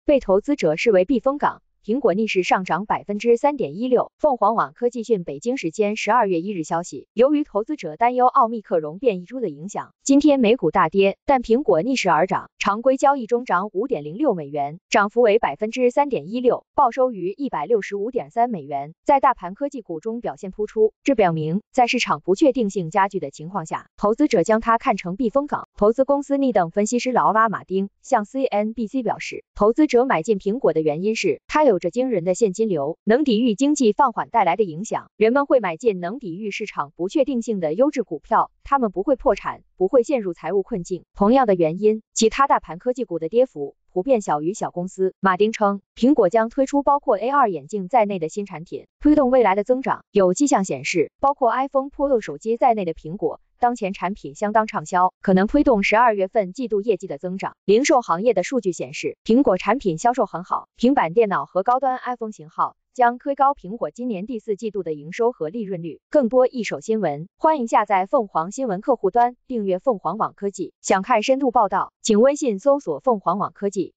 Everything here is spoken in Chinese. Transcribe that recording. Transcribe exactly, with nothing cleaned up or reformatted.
被投资者视为避风港。苹果逆势上涨 百分之三点一六。凤凰网科技讯北京时间十二月一日消息，由于投资者担忧奥密克戎变异株的影响，今天美股大跌，但苹果逆势而涨，常规交易中涨 五点零六美元，涨幅为 百分之三点一六，报收于 一百六十五点三美元，在大盘科技股中表现突出。这表明，在市场不确定性加剧的情况下，投资者将它看成避风港。投资公司逆等分析师劳拉·马丁向 C N B C 表示，投资者买进苹果的原因是它有着惊人的现金流，能抵御经济放缓带来的影响。人们会买进能抵御市场不确定性的优质股票，他们不会破产，不会陷入财务困境。同样的原因，其他大盘科技股的跌幅普遍小于小公司。马丁称，苹果将推出包括 A R 眼镜在内的新产品，推动未来的增长。有迹象显示，包括 iPhone Pro 手机在内的苹果当前产品相当畅销，可能推动十二月份季度业绩的增长。零售行业的数据显示，苹果产品销售很好，平板电脑和高端 iPhone 型号将推高苹果今年第四季度的营收和利润率。更多一手新闻，欢迎下载凤凰新闻客户端，订阅凤凰网科技。想看深度报道，请微信搜索凤凰网科技。